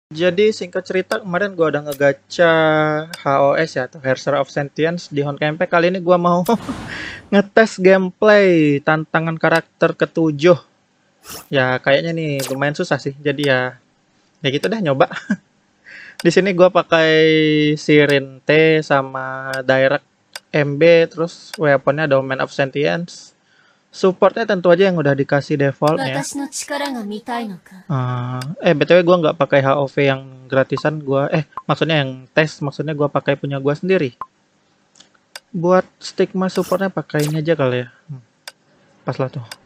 Jadi singkat cerita kemarin gua udah ngegacha HOS ya atau Herser of Sentience di Honkai kali ini gua mau ngetes gameplay tantangan karakter ketujuh. Ya kayaknya nih lumayan susah sih. Jadi ya gitu deh nyoba. Di sini gua pakai Sirin T sama Direct MB terus weaponnya Domain of Sentience. Supportnya tentu aja yang udah dikasih defaultnya. BTW gua nggak pakai HOV yang gratisan, maksudnya yang tes, maksudnya gua pakai punya gua sendiri. Buat stigma supportnya pakai ini aja kali ya. Pas lah tuh.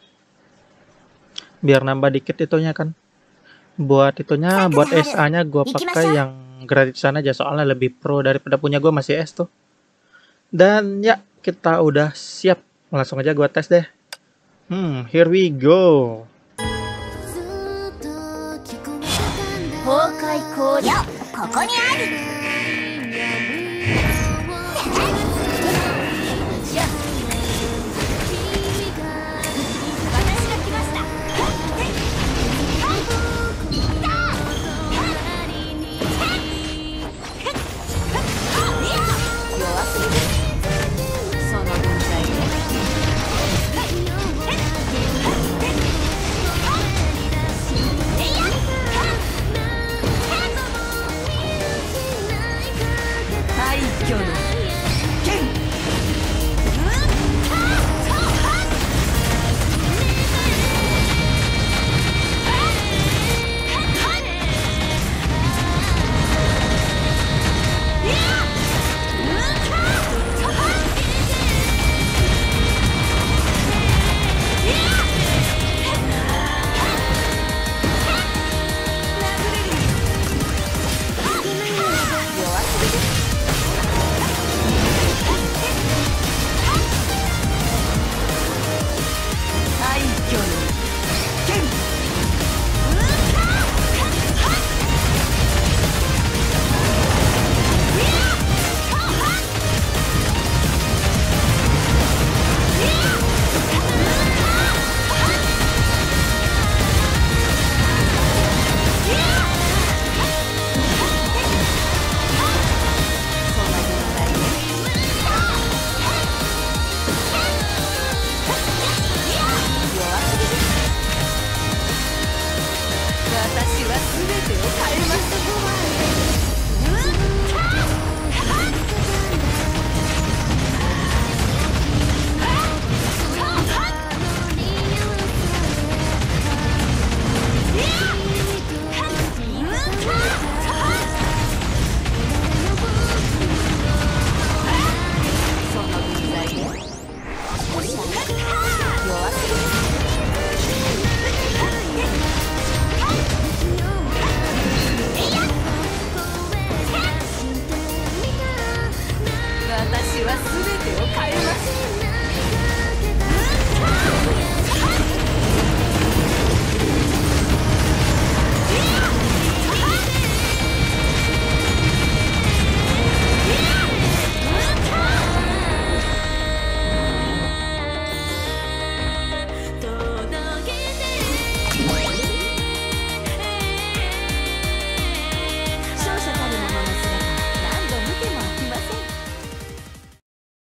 Biar nambah dikit itunya kan. Buat itunya, buat SA-nya gua pakai yang gratisan aja soalnya lebih pro daripada punya gua masih S tuh. Dan ya, kita udah siap. Langsung aja gua tes deh. Here we go.